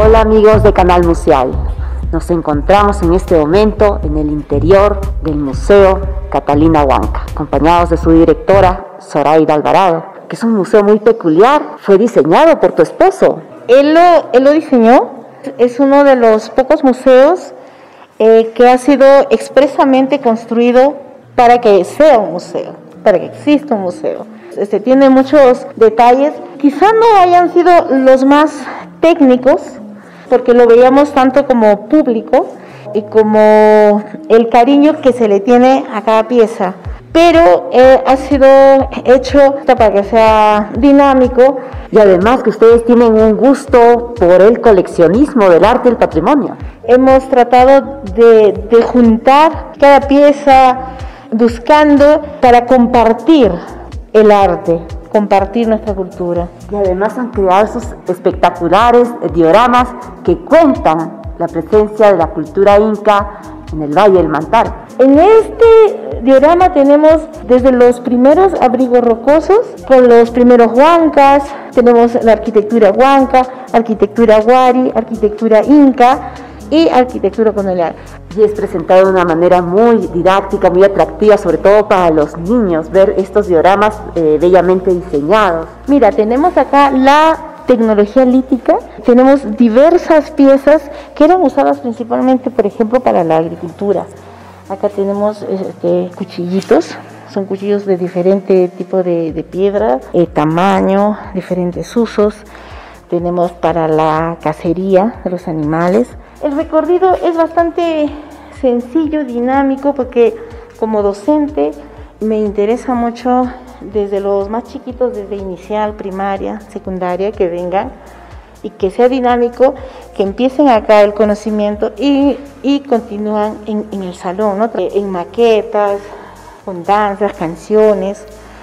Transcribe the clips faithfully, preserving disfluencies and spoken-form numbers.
Hola amigos de Canal Museal, nos encontramos en este momento en el interior del Museo Catalina Huanca, acompañados de su directora Zoraida Alvarado, que es un museo muy peculiar, fue diseñado por tu esposo. Él lo, él lo diseñó, es uno de los pocos museos eh, que ha sido expresamente construido para que sea un museo, para que exista un museo. Este, tiene muchos detalles, quizá no hayan sido los más técnicos, porque lo veíamos tanto como público y como el cariño que se le tiene a cada pieza, pero eh, ha sido hecho para que sea dinámico. Y además que ustedes tienen un gusto por el coleccionismo del arte y el patrimonio. Hemos tratado de, de juntar cada pieza buscando para compartir el arte, compartir nuestra cultura. Y además han creado esos espectaculares dioramas que cuentan la presencia de la cultura inca en el Valle del Mantar. En este diorama tenemos desde los primeros abrigos rocosos, con los primeros huancas, tenemos la arquitectura huanca, arquitectura huari, arquitectura inca y arquitectura colonial. Y es presentado de una manera muy didáctica, muy atractiva, sobre todo para los niños, ver estos dioramas eh, bellamente diseñados. Mira, tenemos acá la tecnología lítica, tenemos diversas piezas que eran usadas principalmente, por ejemplo, para la agricultura. Acá tenemos este, cuchillitos, son cuchillos de diferente tipo de, de piedra, eh, tamaño, diferentes usos. Tenemos para la cacería de los animales. El recorrido es bastante sencillo, dinámico, porque como docente me interesa mucho desde los más chiquitos, desde inicial, primaria, secundaria, que vengan y que sea dinámico, que empiecen acá el conocimiento y, y continúan en, en el salón, ¿no? En maquetas, con danzas, canciones.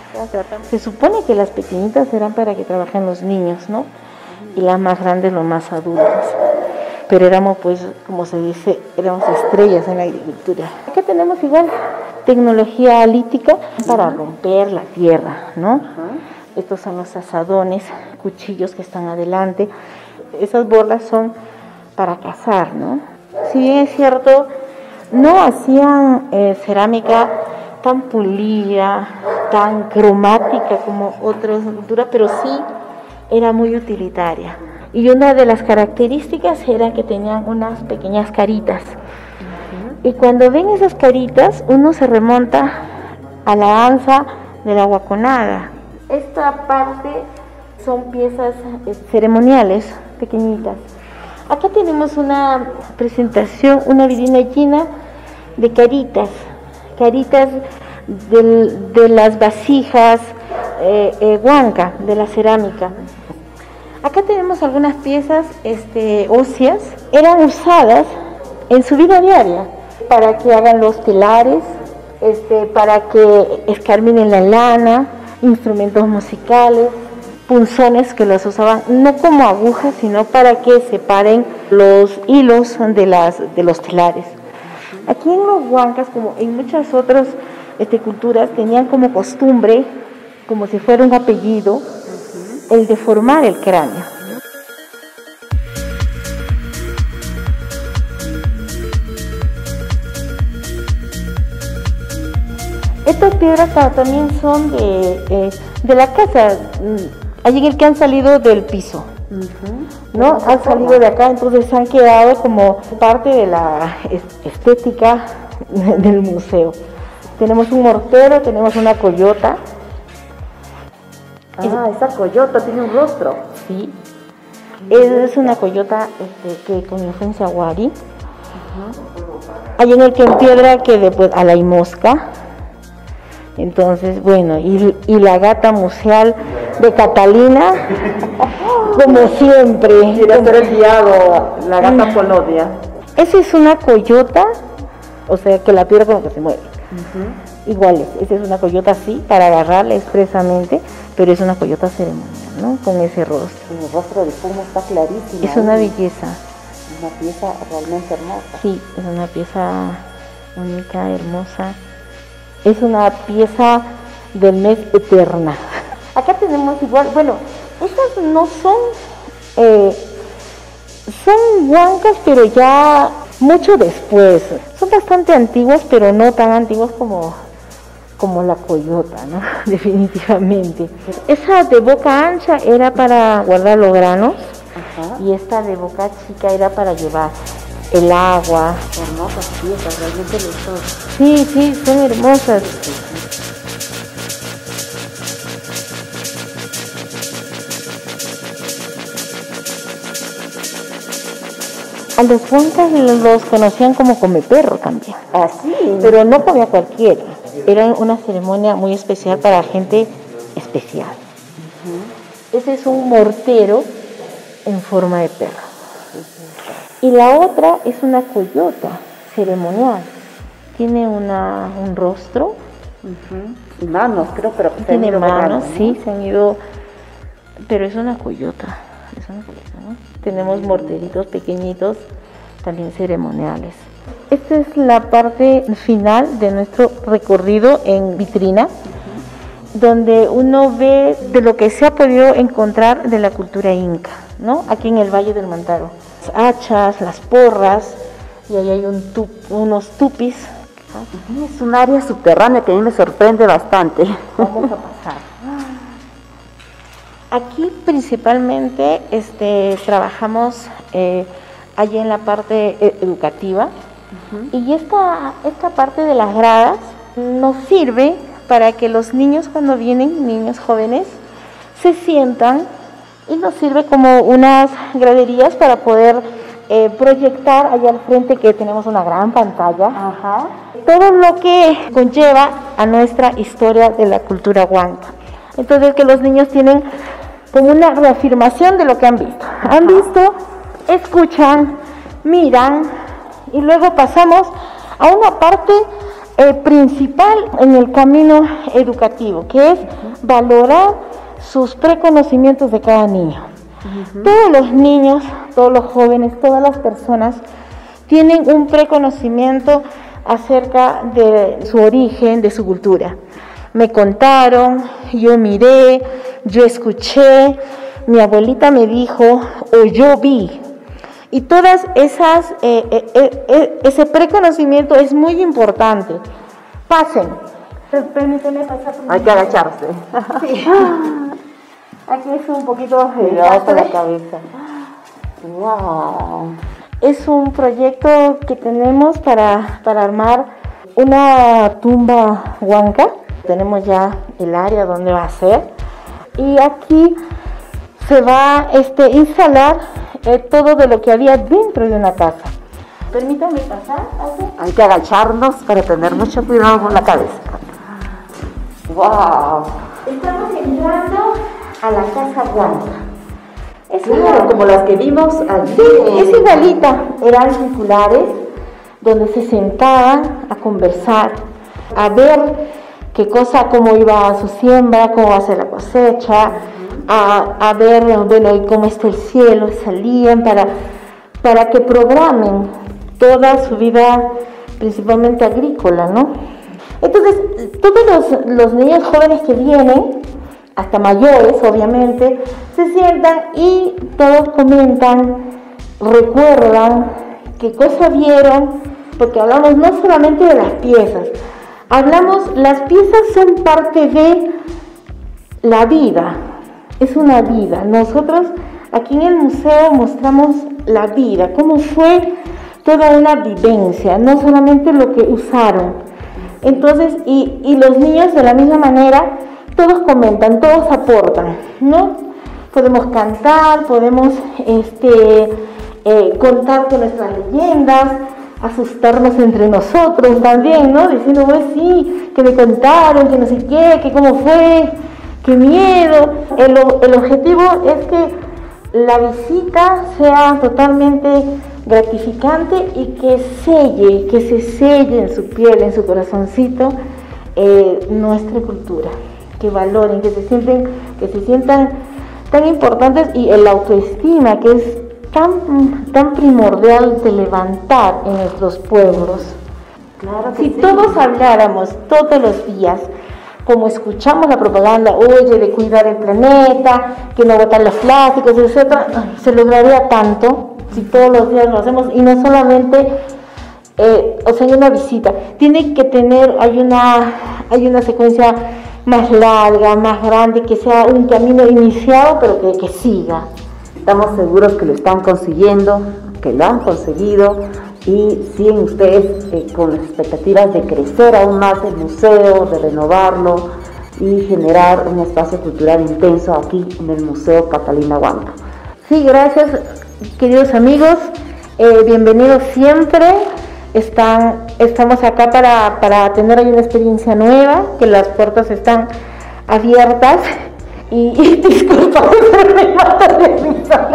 Se supone que las pequeñitas serán para que trabajen los niños, ¿no? Y las más grandes los más adultos. Pero éramos, pues, como se dice, éramos estrellas en la agricultura. Acá tenemos igual tecnología lítica para romper la tierra, ¿no? Estos son los asadones, cuchillos que están adelante. Esas borlas son para cazar, ¿no? Si bien es cierto, no hacían eh, cerámica tan pulida, tan cromática como otras culturas, pero sí era muy utilitaria. Y una de las características era que tenían unas pequeñas caritas. Uh-huh. Y cuando ven esas caritas, uno se remonta a la danza de la guaconada. Esta parte son piezas ceremoniales pequeñitas. Acá tenemos una presentación, una vitrina llena de caritas, caritas de, de las vasijas eh, eh, huanca, de la cerámica. Acá tenemos algunas piezas este, óseas, eran usadas en su vida diaria para que hagan los telares, este, para que escarminen la lana, instrumentos musicales, punzones que los usaban no como agujas, sino para que separen los hilos de, las, de los telares. Aquí en los huancas, como en muchas otras este, culturas, tenían como costumbre, como si fuera un apellido, el deformar el cráneo. Estas piedras también son de, eh, de la casa, allí en el que han salido del piso, uh-huh. ¿no? Han salido de acá, entonces han quedado como parte de la estética del museo. Tenemos un mortero, tenemos una coyota. Ah, esa coyota tiene un rostro. Sí, es una coyota este, que con influencia huari. Uh-huh. Hay en el que en piedra que después a la mosca. Entonces, bueno, y, y la gata museal de Catalina, como siempre. Quiere ser el guiado, la gata Polonia. Esa es una coyota, o sea que la piedra como que se mueve. Uh-huh. Igual, esa es una coyota así, para agarrarla expresamente, pero es una coyota ceremonial, ¿no? Con ese rostro. El rostro de Puma está clarísimo. Es una belleza. Una pieza realmente hermosa. Sí, es una pieza única, hermosa. Es una pieza del mes eterna. Acá tenemos igual, bueno, estas no son eh, Son huancas, pero ya mucho después. Son bastante antiguas, pero no tan antiguas como, como la coyota, ¿no? Definitivamente. Esa de boca ancha era para guardar los granos. Ajá. Y esta de boca chica era para llevar el agua. Hermosas piezas, realmente lo son. Sí, sí, son hermosas. A los huancas los conocían como comeperro también. Ah, sí. Pero no comía cualquiera. Era una ceremonia muy especial para gente especial. Uh-huh. Ese es un mortero en forma de perro. Uh-huh. Y la otra es una coyota ceremonial. Tiene una, un rostro. Uh-huh. Y manos, creo, pero tiene manos, ¿no? Sí, se han ido. Pero es una coyota. Es una coyota, ¿no? Tenemos morteritos pequeñitos, también ceremoniales. Esta es la parte final de nuestro recorrido en vitrina, uh-huh. donde uno ve de lo que se ha podido encontrar de la cultura inca, ¿no? Aquí en el Valle del Mantaro. Las hachas, las porras, y ahí hay un tup, unos tupis. Uh-huh. Es un área subterránea que a mí me sorprende bastante. Vamos a pasar. Aquí principalmente este, trabajamos eh, allí en la parte eh, educativa. Uh-huh. Y esta, esta parte de las gradas nos sirve para que los niños cuando vienen, niños jóvenes, se sientan, y nos sirve como unas graderías para poder eh, proyectar allá al frente, que tenemos una gran pantalla. Uh-huh. Todo lo que conlleva a nuestra historia de la cultura huanca. Entonces que los niños tienen como una reafirmación de lo que han visto. Han visto, escuchan, miran, y luego pasamos a una parte eh, principal en el camino educativo, que es valorar sus preconocimientos de cada niño. Uh-huh. Todos los niños, todos los jóvenes, todas las personas tienen un preconocimiento acerca de su origen, de su cultura. Me contaron, yo miré, yo escuché, mi abuelita me dijo o yo vi. Y todas esas, eh, eh, eh, ese preconocimiento es muy importante. Pasen. Permíteme pasar. Hay que agacharse. Sí. Aquí es un poquito de la cabeza. Wow. Es un proyecto que tenemos para, para armar una tumba huanca. Tenemos ya el área donde va a ser. Y aquí se va a este, instalar eh, todo de lo que había dentro de una casa. Permítame pasar. ¿Así? Hay que agacharnos para tener mucho cuidado con la cabeza. ¡Wow! Estamos entrando a la casa huanca. Es claro, una, como las que vimos allí. Sí, es igualita. Eran circulares donde se sentaban a conversar, a ver qué cosa, cómo iba su siembra, cómo va a ser la cosecha, uh-huh. a, a ver, bueno, y cómo está el cielo, salían para, para que programen toda su vida, principalmente agrícola, ¿no? Entonces, todos los, los niños jóvenes que vienen, hasta mayores, obviamente, se sientan y todos comentan, recuerdan qué cosa vieron, porque hablamos no solamente de las piezas, hablamos, las piezas son parte de la vida, es una vida. Nosotros aquí en el museo mostramos la vida, cómo fue toda una vivencia, no solamente lo que usaron. Entonces, y, y los niños de la misma manera, todos comentan, todos aportan, ¿no? Podemos cantar, podemos este, eh, contar con nuestras leyendas, asustarnos entre nosotros también, ¿no? Diciendo, pues sí, que me contaron, que no sé qué, que cómo fue, qué miedo. El, el objetivo es que la visita sea totalmente gratificante y que selle, que se selle en su piel, en su corazoncito, eh, nuestra cultura, que valoren, que se sienten, que se sientan tan importantes, y el autoestima, que es tan, tan primordial de levantar en nuestros pueblos. Claro que si sí. Todos habláramos todos los días, como escuchamos la propaganda, oye, de cuidar el planeta, que no botar los plásticos, etcétera, se lograría tanto. si todos los días lo hacemos y no solamente, eh, o sea, en una visita, tiene que tener, hay una, hay una secuencia más larga, más grande, que sea un camino iniciado, pero que, que siga. Estamos seguros que lo están consiguiendo, que lo han conseguido y siguen ustedes eh, con las expectativas de crecer aún más el museo, de renovarlo y generar un espacio cultural intenso aquí en el Museo Catalina Huanca. Sí, gracias, queridos amigos, eh, bienvenidos siempre. Están, estamos acá para, para tener ahí una experiencia nueva, que las puertas están abiertas y, y disculpa, pero me mata de risa.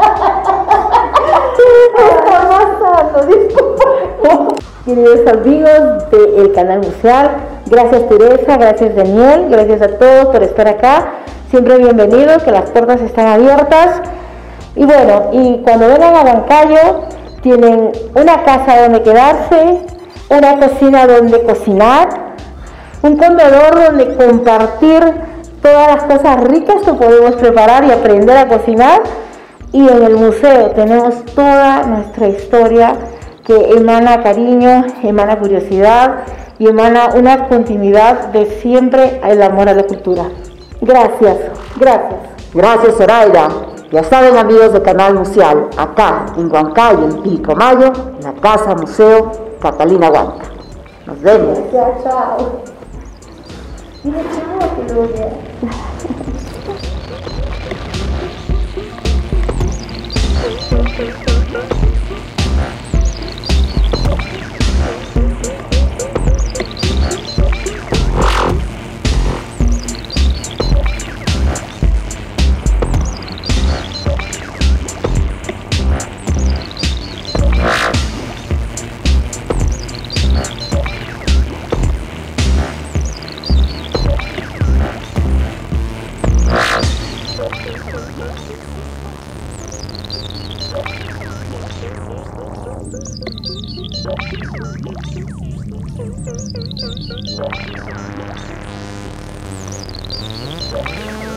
Queridos amigos del canal museal, gracias Teresa, gracias Daniel, gracias a todos por estar acá, siempre bienvenidos, que las puertas están abiertas. Y bueno, y cuando vengan a Huancayo, tienen una casa donde quedarse, una cocina donde cocinar, un comedor donde compartir todas las cosas ricas que podemos preparar y aprender a cocinar. Y en el museo tenemos toda nuestra historia que emana cariño, emana curiosidad y emana una continuidad de siempre el amor a la cultura. Gracias, gracias. Gracias, Zoraida. Ya saben, amigos de Canal Museal, acá en Huancayo, en Pilcomayo, en la Casa Museo Catalina Huanca. Nos vemos. Chao, chao. Dile chao, que lo vea. Thank you.